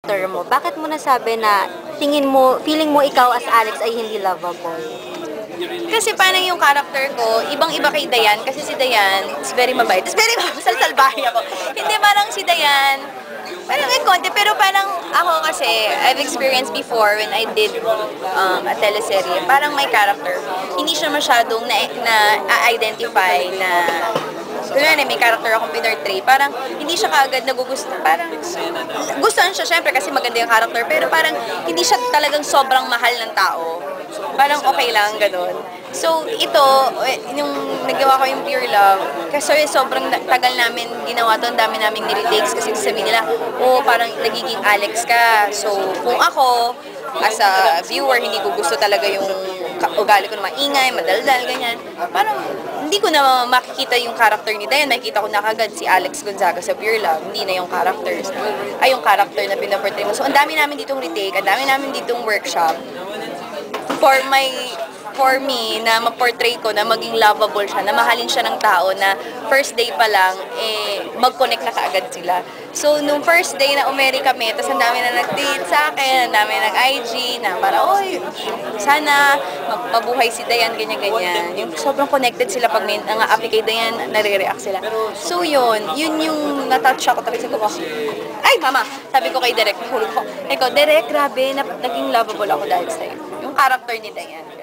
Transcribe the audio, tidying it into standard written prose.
Character mo, bakit mo nasabi na tingin mo, feeling mo ikaw as Alex ay hindi lovable? Kasi parang yung character ko, ibang-iba kay Dayan. Kasi si Dayan is very mabait. Is very salsalbahe ako. Hindi parang si Dayan, parang may konti. Pero parang ako kasi, I've experienced before when I did a teleserye, parang my character, hindi siya masyadong na-identify na kunwari may character akong pinortray, parang hindi siya kaagad nagugusto. Parang gustuhan siya syempre kasi maganda yung character, pero parang hindi siya talagang sobrang mahal ng tao. Parang okay lang, ganun. So, ito, yung nagawa ko yung Pure Love, kasi sobrang tagal namin ginawa to, ang dami naming niretakes kasi sabihin nila, oh, parang nagiging Alex ka. So, kung ako, as a viewer, hindi ko gusto talaga yung ugali ko na maingay, madaldal, ganyan. Parang hindi ko na makikita yung character ni Dayan, makikita ko na kagad si Alex Gonzaga sa Pure Love, hindi na yung characters. Ay, yung character na pinaportray mo. So, ang dami namin ditong retake, ang dami namin ditong workshop for me na ma-portray ko na maging lovable siya, na mahalin siya ng tao, na first day pa lang, mag-connect na kaagad sila. So, nung first day na umeri kami, tapos ang dami na nag-date sa akin, ang dami na nag-IG, na para, oy, sana mabuhay si Dayan, ganyan-ganyan. Yung sobrang connected sila pag may nang-a-apply kay Dayan, nare-react sila. So, yun yung natouch ako, tapos ko, ay, mama, sabi ko kay Derek, hulog ko, ikaw, Derek, grabe, naging lovable ako dahil sa'yo. Yung character ni Dayan.